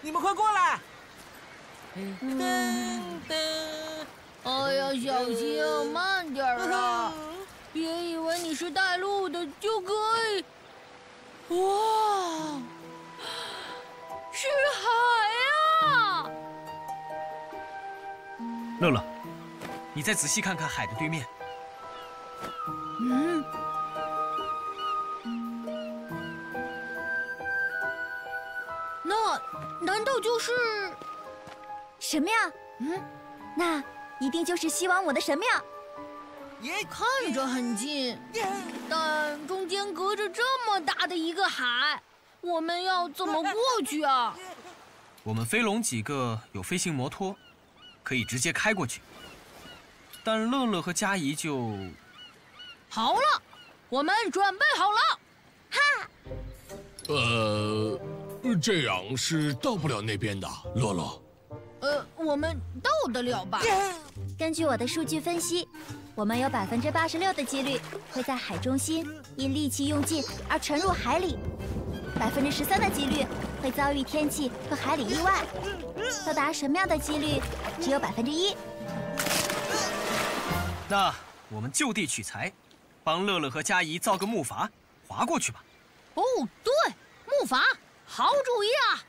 你们快过来！ 哎呀，小心啊，慢点啊！别以为你是带路的就可以。哇，是海啊！ 乐乐，你再仔细看看海的对面。 那难道就是神庙？那一定就是西王母的神庙。 看着很近，但中间隔着这么大的一个海，我们要怎么过去啊？ 我们飞龙几个有飞行摩托，可以直接开过去。但乐乐和佳怡就…… 好了，我们准备好了。 这样是到不了那边的，乐乐。 我们到得了吧？ 根据我的数据分析，我们有86%的几率会在海中心因力气用尽而沉入海里，13%的几率会遭遇天气和海里意外，到达神庙的几率只有1%。 那我们就地取材，帮乐乐和佳怡造个木筏，划过去吧。 哦，对，木筏，好主意啊！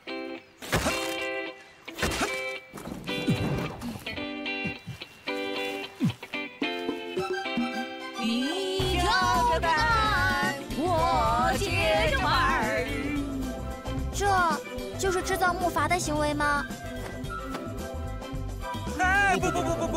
你挑着担，我接着玩儿。 这就是制造木筏的行为吗？ 哎，不！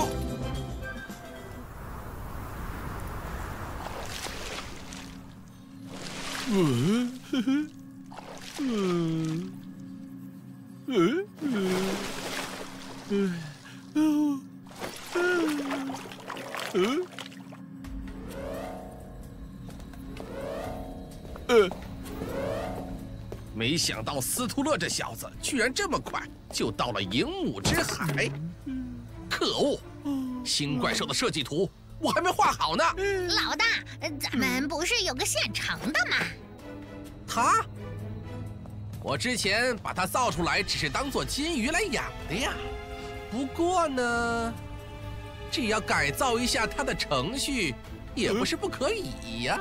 没想到斯图勒这小子居然这么快就到了银母之海，可恶！新怪兽的设计图我还没画好呢。 老大，咱们不是有个现成的吗？ 他？我之前把它造出来只是当做金鱼来养的呀。不过呢，只要改造一下它的程序，也不是不可以呀。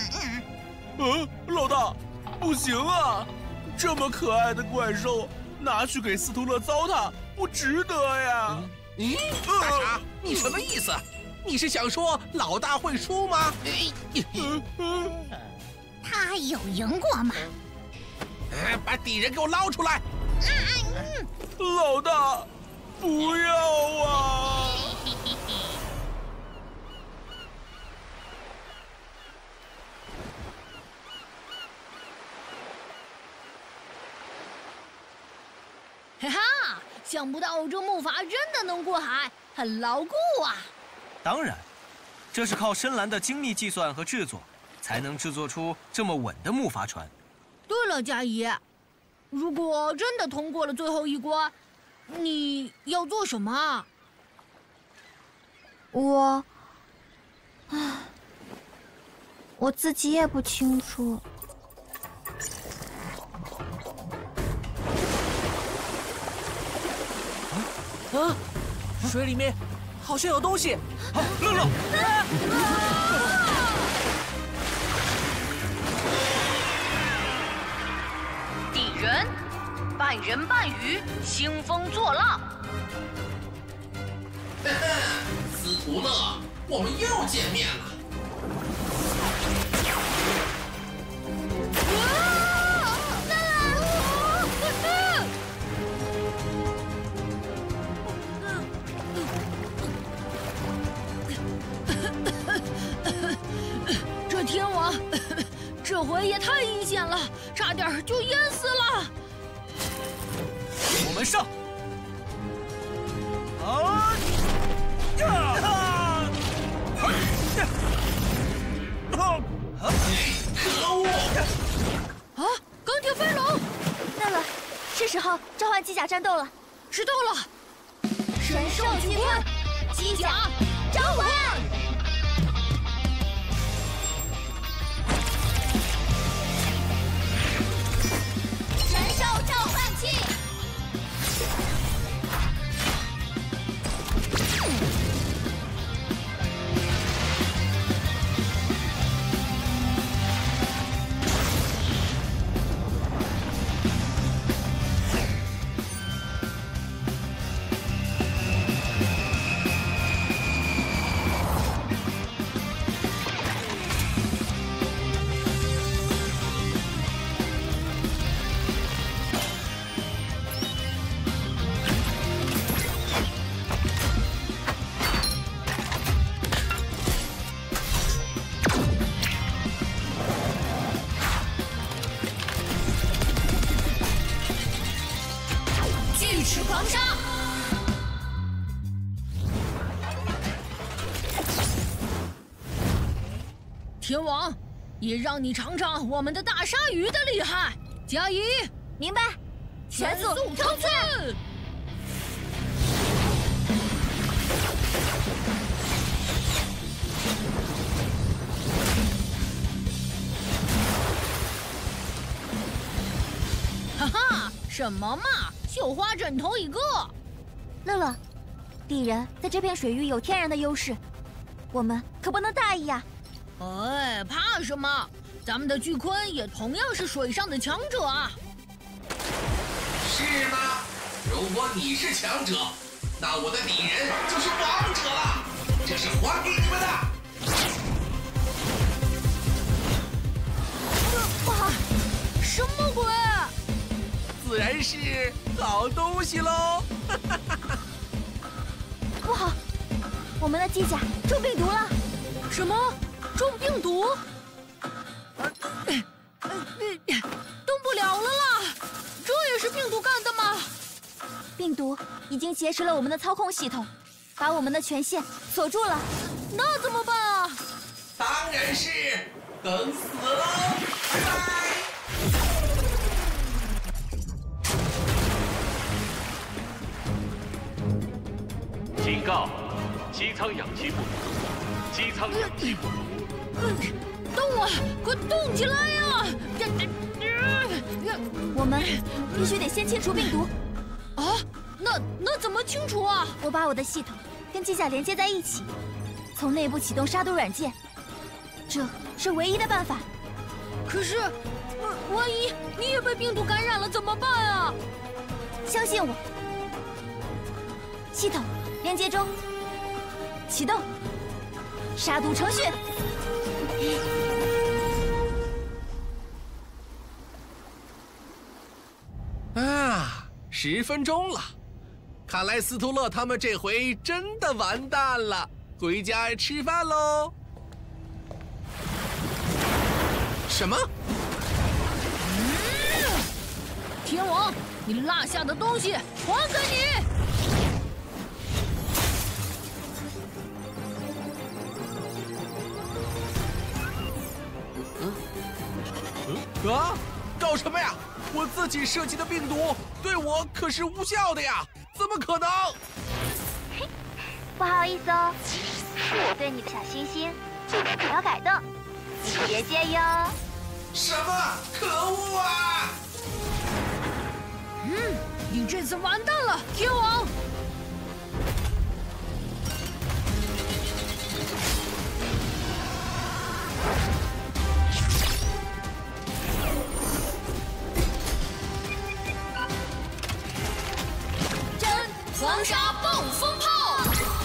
老大，不行啊！这么可爱的怪兽，拿去给斯图勒糟蹋，不值得呀！ 大傻，你什么意思？你是想说老大会输吗？ 他有赢过吗？ 把敌人给我捞出来！ 老大，不要啊！ 哈哈，想不到这木筏真的能过海，很牢固啊！ 当然，这是靠深蓝的精密计算和制作，才能制作出这么稳的木筏船。 对了，佳怡，如果真的通过了最后一关，你要做什么啊？ 我自己也不清楚。 水里面好像有东西。 乐乐， 敌人，半人半鱼，兴风作浪。 斯图勒，我们又见面了。 这天王，这回也太阴险了，差点就淹死了。 我们上！ 可恶！ 啊！钢铁飞龙！ 乐乐，是时候召唤机甲战斗了。 知道了。 神兽巨quân，机甲召唤！神兽召唤器， 狂杀！天王，也让你尝尝我们的大鲨鱼的厉害！加一， 明白。全速冲刺！ 哈哈，什么嘛，绣花枕头一个。 乐乐，鄙人在这片水域有天然的优势，我们可不能大意呀。 哎，怕什么？咱们的巨鲲也同样是水上的强者啊！ 是吗？如果你是强者，那我的敌人就是王者了，这是还给你们的。 哇，什么鬼？ 自然是好东西喽！ 不好，我们的机甲中病毒了！ 什么？中病毒？动不了了啦！这也是病毒干的吗？ 病毒已经劫持了我们的操控系统，把我们的权限锁住了。 那怎么办啊？ 当然是等死喽！拜拜。 警告：机舱氧气不足，机舱氧气不足。 动啊！快动起来呀！ 我们必须得先清除病毒。 啊，那怎么清除啊？ 我把我的系统跟机甲连接在一起，从内部启动杀毒软件，这是唯一的办法。 可是，万一你也被病毒感染了怎么办啊？ 相信我，系统连接中，启动杀毒程序。 啊，10分钟了，看来斯图勒他们这回真的完蛋了，回家吃饭喽。什么？ 天王，你落下的东西还给你！ 啊！搞什么呀？我自己设计的病毒对我可是无效的呀，怎么可能？ 不好意思哦，是我对你的小心心有点小改动，你别介意哦。 什么？可恶啊！ 你这次完蛋了，天王！狂杀暴风炮！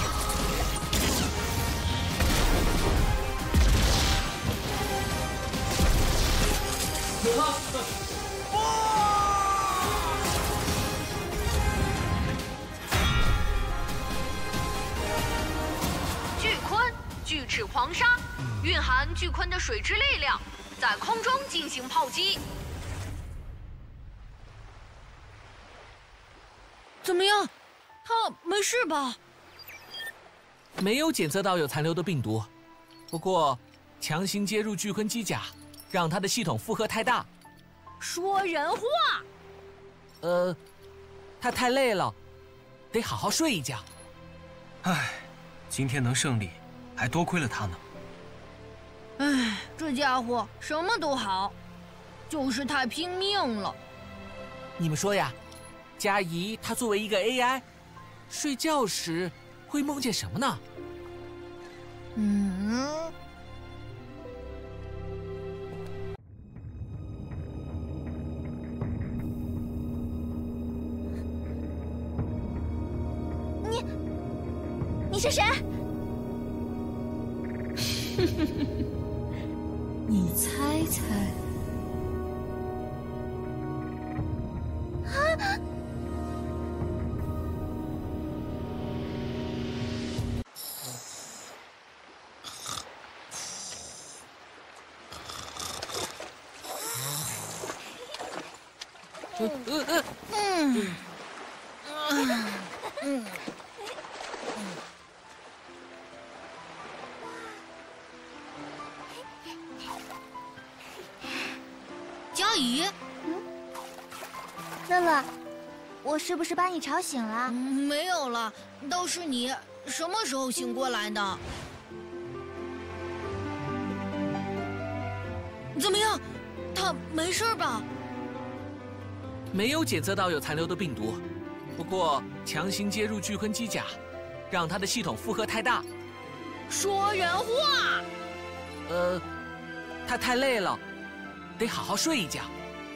巨鲲巨齿狂杀，蕴含巨鲲的水之力量，在空中进行炮击。 怎么样？他没事吧？ 没有检测到有残留的病毒，不过强行接入巨鲲机甲，让他的系统负荷太大。 说人话。 他太累了，得好好睡一觉。 唉，今天能胜利，还多亏了他呢。 唉，这家伙什么都好，就是太拼命了。 你们说呀，佳怡她作为一个 AI， 睡觉时会梦见什么呢？ 你是谁？ 你猜猜。 佳怡， 乐乐，我是不是把你吵醒了？ 没有了，倒是你什么时候醒过来的？怎么样？他没事吧？ 没有检测到有残留的病毒，不过强行接入巨鲲机甲，让他的系统负荷太大。 说人话。 他太累了，得好好睡一觉。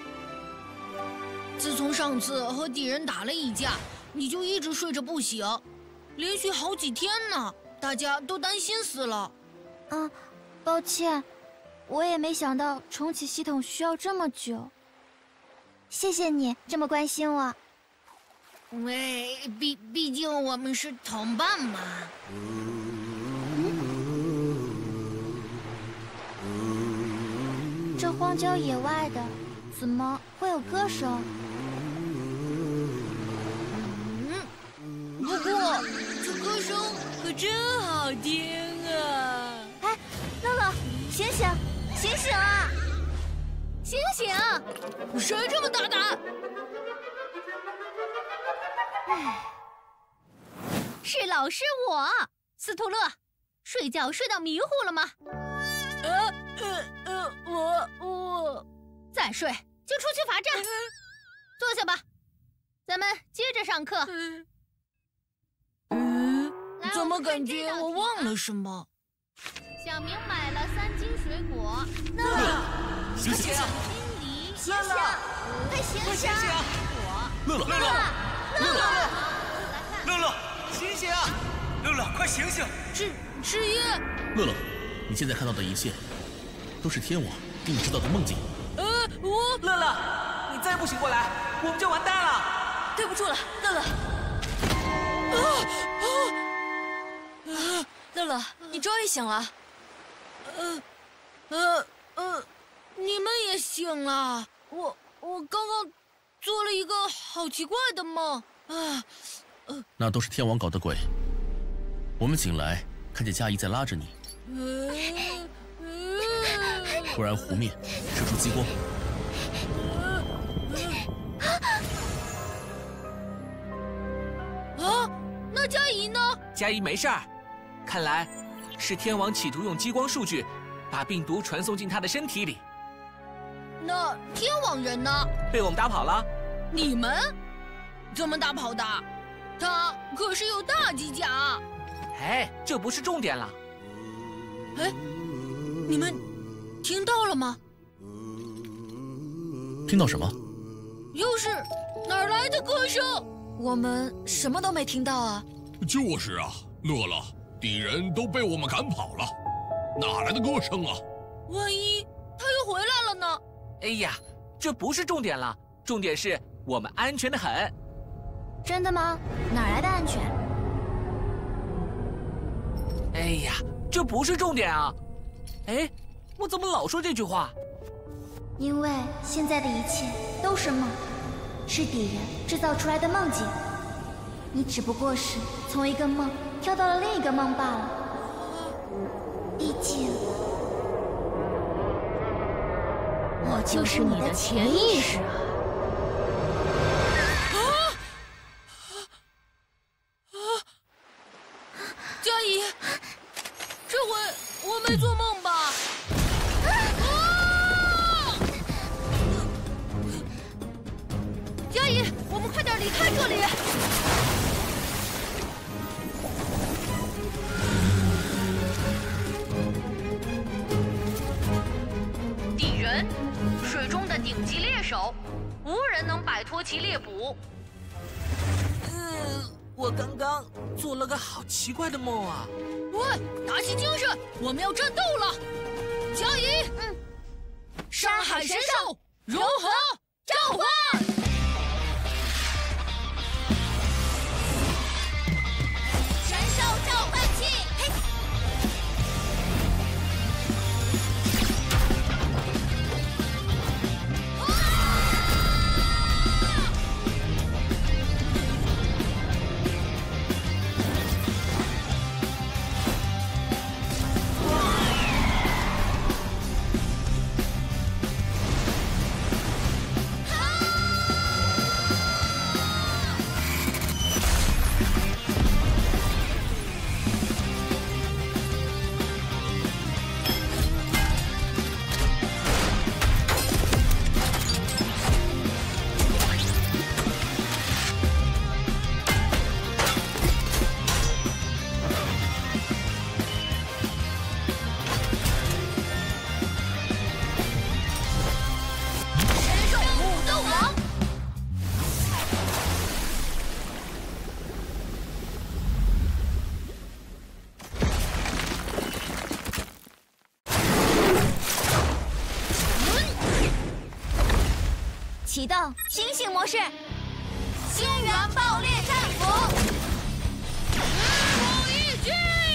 自从上次和敌人打了一架，你就一直睡着不醒，连续好几天呢，大家都担心死了。 抱歉，我也没想到重启系统需要这么久。谢谢你这么关心我。 毕竟我们是同伴嘛。 这荒郊野外的，怎么会有歌声？ 不过这歌声可真好听啊！ 哎，乐乐，醒醒，醒醒啊！醒醒！ 谁这么大胆？ 是我，斯图勒，睡觉睡到迷糊了吗？ 我再睡就出去罚站。坐下吧，咱们接着上课。 怎么感觉我忘了什么？ 小明买了3斤水果。 醒醒！ 醒醒！快醒醒！ 乐乐， 醒醒！ 乐乐，快醒醒！ 赤夜。 乐乐，你现在看到的一切，都是天王给你制造的梦境。 乐乐，你再不醒过来，我们就完蛋了。 对不住了，乐乐。乐乐，你终于醒了。 你们也醒了？我刚刚做了一个好奇怪的梦啊！ 那都是天王搞的鬼。我们醒来，看见佳怡在拉着你，突然湖面射出激光。 那佳怡呢？ 佳怡没事儿，看来是天王企图用激光数据把病毒传送进他的身体里。 那天网人呢？ 被我们打跑了。 你们怎么打跑的？他可是有大机甲。 哎，这不是重点了。 哎，你们听到了吗？ 听到什么？ 又是哪儿来的歌声？ 我们什么都没听到啊！ 就是啊，乐乐，敌人都被我们赶跑了，哪来的歌声啊？ 万一他又回来了呢？ 哎呀，这不是重点了，重点是我们安全得很。 真的吗？哪来的安全？ 哎呀，这不是重点啊！哎，我怎么老说这句话？ 因为现在的一切都是梦，是敌人制造出来的梦境。你只不过是从一个梦跳到了另一个梦罢了。毕竟，我就是你的潜意识啊！ 佳怡，这回我没做梦吧？ 佳怡，我们快点离开这里！ 敌人，水中的顶级猎手，无人能摆脱其猎捕。 我刚刚做了个好奇怪的梦啊！ 喂，打起精神，我们要战斗了！佳怡，山海神兽融合召唤！ 神兽召唤器，嘿！ 启动星星模式， 星源爆裂战斧， 我一击！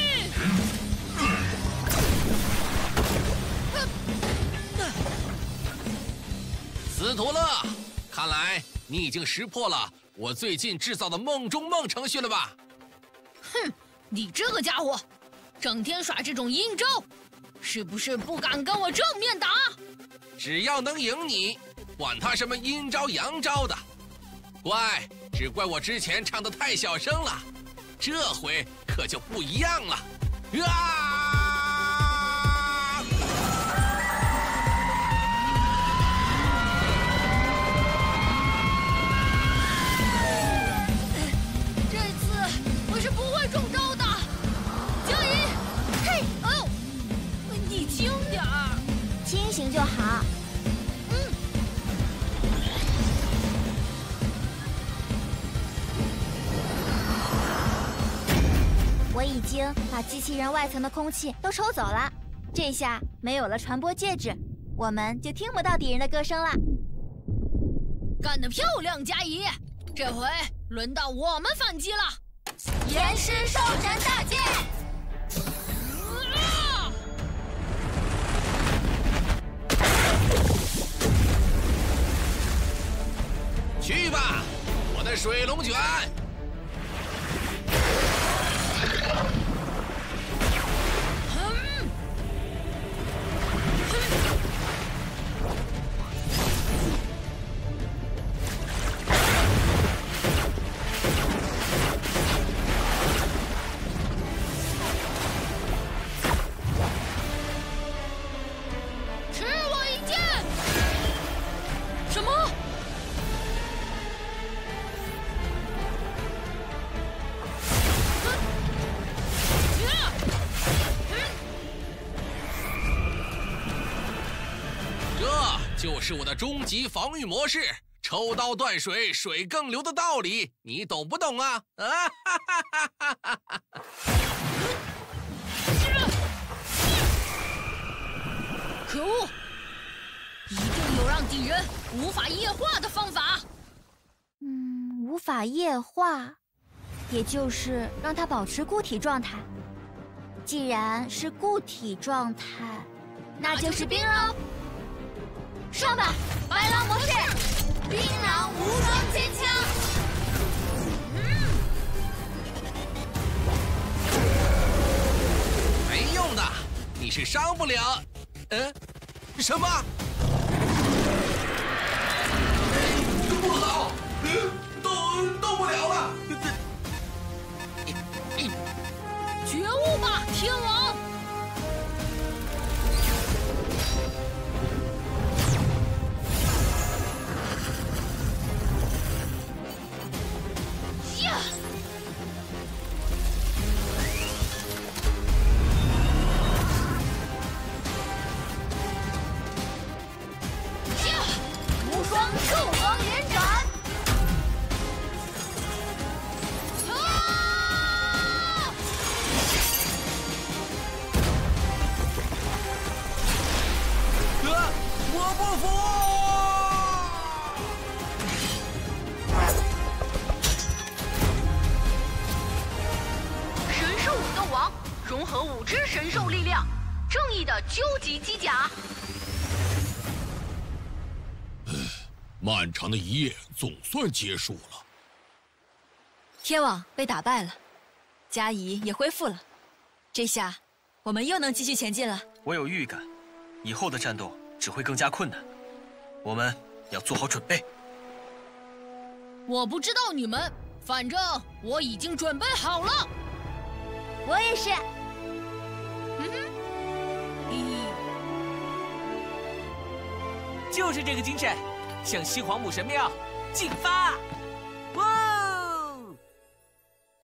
斯图勒，看来你已经识破了我最近制造的梦中梦程序了吧？ 哼，你这个家伙，整天耍这种阴招，是不是不敢跟我正面打？ 只要能赢你，管他什么阴招阳招的。只怪我之前唱得太小声了，这回可就不一样了。 这次我是不会中招的，江一，嘿，哦，你轻点儿， 清醒就好。我已经把机器人外层的空气都抽走了，这下没有了传播介质，我们就听不到敌人的歌声了。 干得漂亮，佳怡！这回轮到我们反击了。 岩狮兽人大剑！ 去吧，我的水龙卷！ 吃我一剑！什么？ 这就是我的终极防御模式，抽刀断水，水更流的道理，你懂不懂啊？ 可恶！一定有让敌人无法液化的方法。 无法液化，也就是让它保持固体状态。既然是固体状态，那就是冰喽。上吧，白狼模式， 槟榔无双尖枪！ 没用的，你是伤不了。什么？不好，动不了了。 觉悟吧，天王！呀！ 无双兽王连斩！ 我不服！ 神兽武斗王融合5只神兽力量，正义的究极机甲。 漫长的一夜总算结束了。 天网被打败了，佳怡也恢复了，这下我们又能继续前进了。 我有预感，以后的战斗只会更加困难，我们要做好准备。 我不知道你们，反正我已经准备好了。 我也是。 就是这个精神，向西皇母神庙进发！哇！